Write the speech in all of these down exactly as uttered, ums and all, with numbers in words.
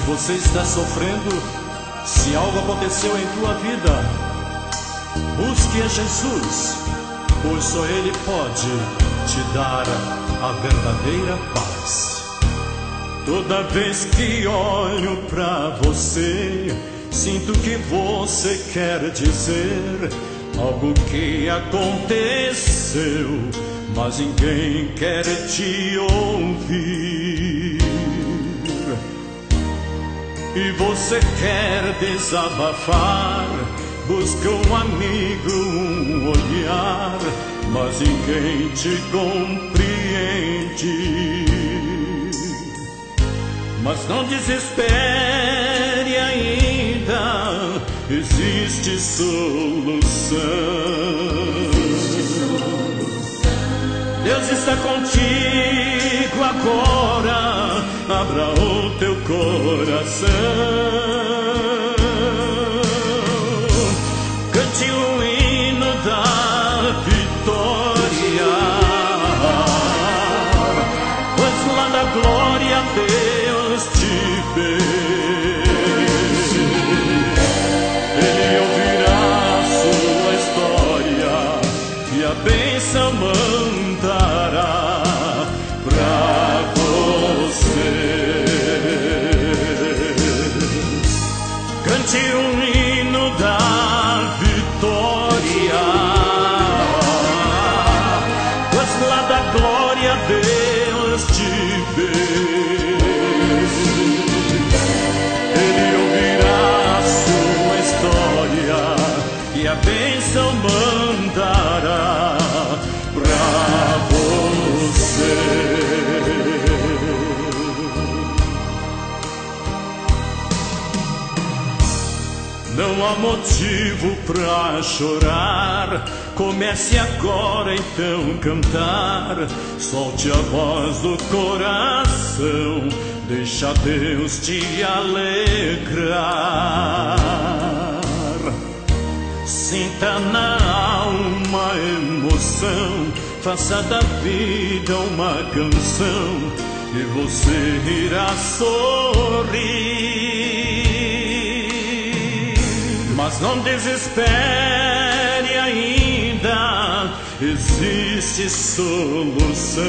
você está sofrendo, se algo aconteceu em tua vida, busque a Jesus, pois só Ele pode te dar a verdadeira paz. Toda vez que olho pra você, sinto que você quer dizer algo que aconteceu, mas ninguém quer te ouvir. E você quer desabafar, busca um amigo, um olhar, mas ninguém te compreende. Mas não desespere ainda, existe solução. Deus está contigo agora, abra o teu coração. Cante o hino da vitória, pois lá da glória Deus te vê. Ele ouvirá a sua história e a bênção mandará pra você. Cante um hino da vitória, pois lá da glória Deus te vê. Ele ouvirá a sua história e a bênção mandará pra você. Não há motivo pra chorar, comece agora então cantar. Solte a voz do coração, deixa Deus te alegrar. Sinta na alma emoção, faça da vida uma canção e você irá sorrir. Mas não desespere ainda, existe solução.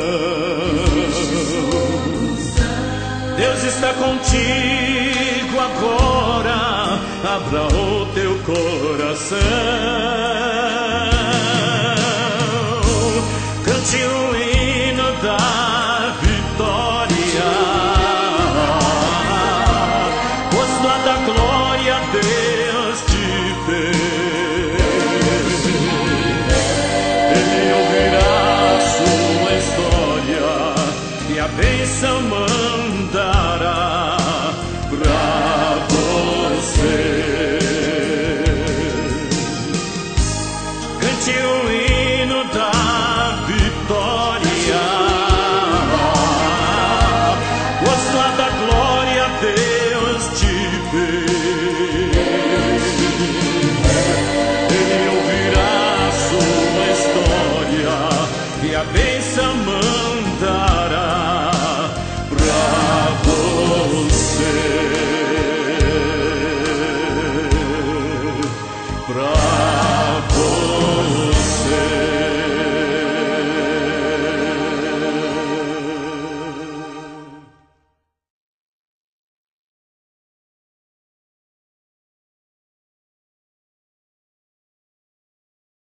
Deus está contigo agora, abra o teu coração. Cante o hino da vitória, pois lá da glória Deus te vê. Ele ouvirá a sua história e a bênção mandará pra você. Cante o hino da vitória, pois lá da glória Deus te vê. Ele ouvirá a sua história e a bênção mandará pra você. Pra